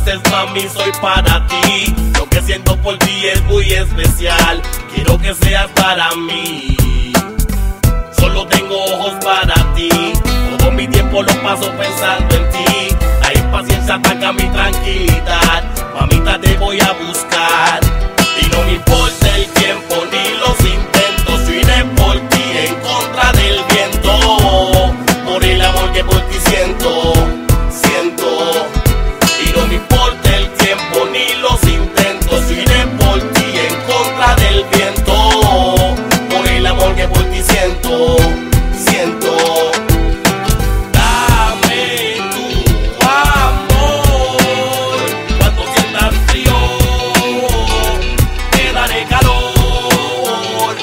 veces, mami, soy para ti. Lo que siento por ti es muy especial. Quiero que seas para mí. Solo tengo ojos para ti. Todo mi tiempo lo paso pensando en ti. La impaciencia ataca mi tranquilidad. Mamita, te voy a buscar. Y no me importa el tiempo ni los intentos. Yo iré por ti en contra del viento. Por el amor que por ti siento. Y no me importa el tiempo ni los intentos. Yo iré por ti en contra del viento. Por el amor que por ti siento. Dame tu amor. Cuando sientas frío, te daré calor.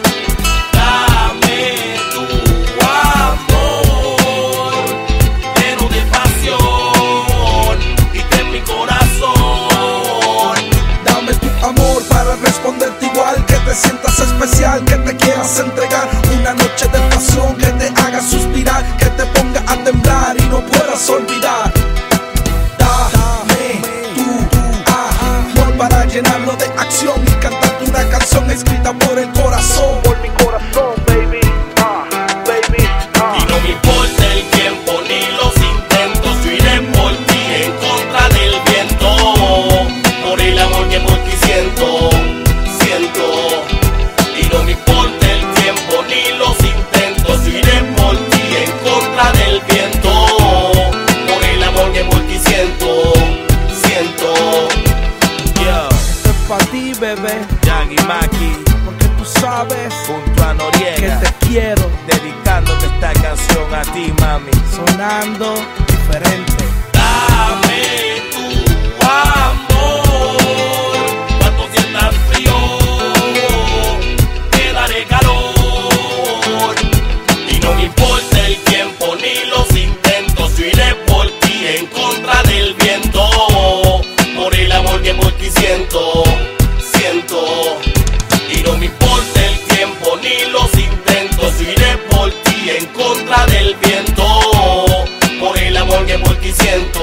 Dame tu amor, lleno de pasión y en mi corazón. Dame tu amor para responderte igual, que te sientas especial, que te quieras entregar. Una noche de pasión que te haga suspirar, que te ponga a temblar y no puedas olvidar. Dame tu amor para llenarlo de acción y cantarte una canción escrita por el corazón. Por mi corazón, baby, baby. Y no me importa el tiempo ni los intentos. Yo iré por ti en contra del viento. Por el amor que por ti siento. Y no me importa el tiempo ni los intentos. Yo iré por ti en contra del viento. Por el amor que por ti siento. Esto es pa' ti, bebé, Yagi Maki, porque tú sabes junto a que Noriega, te quiero. dedicándote esta canción a ti, mami. Sonando diferente. Dame tu amor. Cuando sientas frío, te daré calor. Y no me importa el tiempo ni los intentos. Yo iré por ti en contra del viento. Por el amor que por ti siento. Y no me importa el tiempo ni los intentos. Yo iré por ti en contra del viento. Por el amor que por ti siento.